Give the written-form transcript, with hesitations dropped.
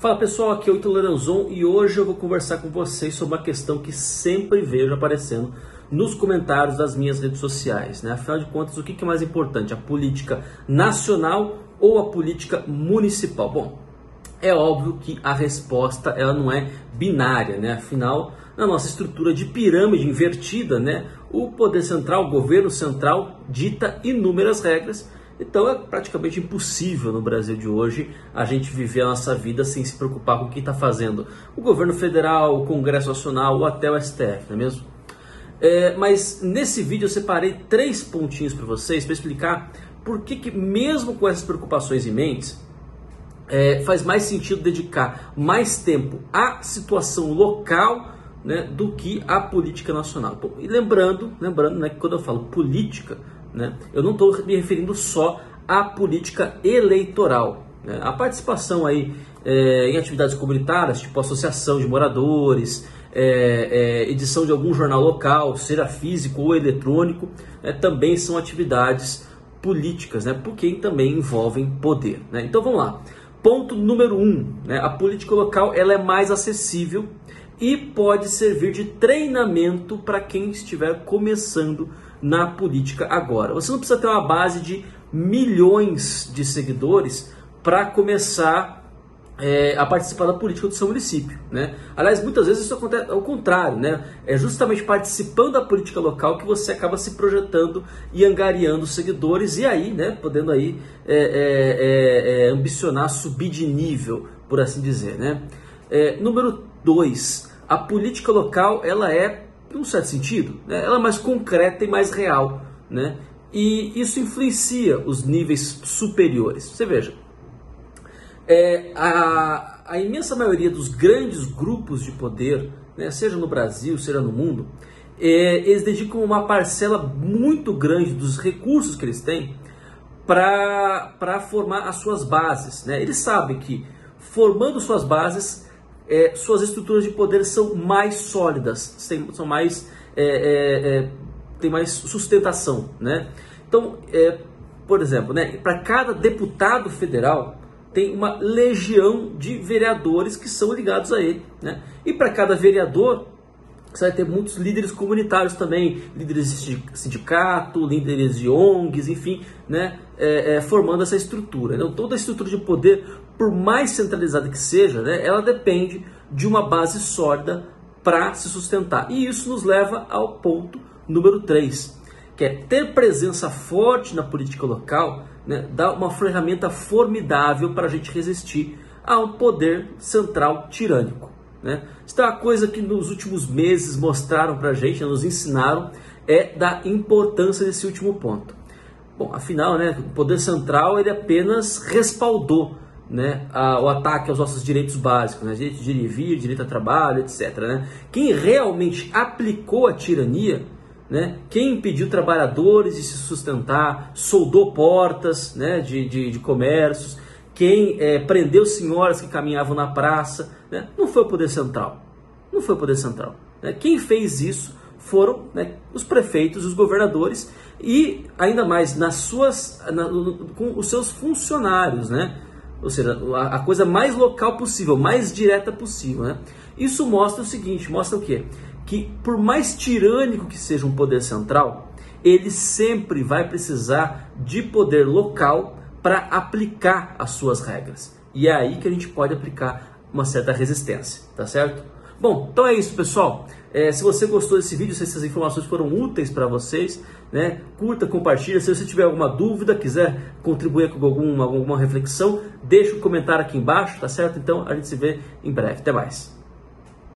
Fala pessoal, aqui é o Ítalo Lorenzon e hoje eu vou conversar com vocês sobre uma questão que sempre vejo aparecendo nos comentários das minhas redes sociais, né? Afinal de contas, o que é mais importante, a política nacional ou a política municipal? Bom, é óbvio que a resposta ela não é binária, né? Afinal, na nossa estrutura de pirâmide invertida, né, o poder central, o governo central, dita inúmeras regras. Então é praticamente impossível no Brasil de hoje a gente viver a nossa vida sem se preocupar com o que está fazendo o governo federal, o Congresso Nacional ou até o STF, não é mesmo? Mas nesse vídeo eu separei 3 pontinhos para vocês para explicar por que mesmo com essas preocupações em mente, faz mais sentido dedicar mais tempo à situação local, né, do que à política nacional. Bom, e lembrando, né, que quando eu falo política, né, eu não estou me referindo só à política eleitoral, né? A participação aí em atividades comunitárias, tipo associação de moradores, edição de algum jornal local, seja físico ou eletrônico, também são atividades políticas, né, porque também envolvem poder, né? Então vamos lá. Ponto número 1, né, a política local ela é mais acessível e pode servir de treinamento para quem estiver começando na política agora. Você não precisa ter uma base de milhões de seguidores para começar a participar da política do seu município, né? Aliás, muitas vezes isso acontece ao contrário, né? É justamente participando da política local que você acaba se projetando e angariando seguidores e aí, né, podendo aí ambicionar subir de nível, por assim dizer, né? Número 2, a política local ela é, em um certo sentido, né, ela é mais concreta e mais real, né? E isso influencia os níveis superiores. Você veja, a imensa maioria dos grandes grupos de poder, né, seja no Brasil, seja no mundo, eles dedicam uma parcela muito grande dos recursos que eles têm para formar as suas bases, né? Eles sabem que formando suas bases, suas estruturas de poder são mais sólidas, são mais, tem mais sustentação, né? Então, por exemplo, né, para cada deputado federal tem uma legião de vereadores que são ligados a ele, né? E para cada vereador você vai ter muitos líderes comunitários também, líderes de sindicato, líderes de ONGs, enfim, né, formando essa estrutura. Então, toda a estrutura de poder, por mais centralizada que seja, né, ela depende de uma base sólida para se sustentar. E isso nos leva ao ponto número 3, que é ter presença forte na política local, né, dá uma ferramenta formidável para a gente resistir a um poder central tirânico, né? Isso é uma coisa que nos últimos meses mostraram para a gente, nos ensinaram, da importância desse último ponto. Bom, afinal, né, o poder central ele apenas respaldou, né, o ataque aos nossos direitos básicos, né, direito de ir e vir, direito a trabalho, etc., né? Quem realmente aplicou a tirania, né, quem impediu trabalhadores de se sustentar, soldou portas, né, de comércios, quem prendeu senhoras que caminhavam na praça, né, não foi o poder central. Não foi o poder central, né? Quem fez isso foram, né, os prefeitos, os governadores e ainda mais com os seus funcionários, né? Ou seja, a coisa mais local possível, mais direta possível, né? Isso mostra o seguinte, mostra o quê? Que por mais tirânico que seja um poder central, ele sempre vai precisar de poder local para aplicar as suas regras. E é aí que a gente pode aplicar uma certa resistência, tá certo? Bom, então é isso, pessoal. Se você gostou desse vídeo, se essas informações foram úteis para vocês, né, curta, compartilha. Se você tiver alguma dúvida, quiser contribuir com alguma reflexão, deixa um comentário aqui embaixo, tá certo? Então a gente se vê em breve. Até mais.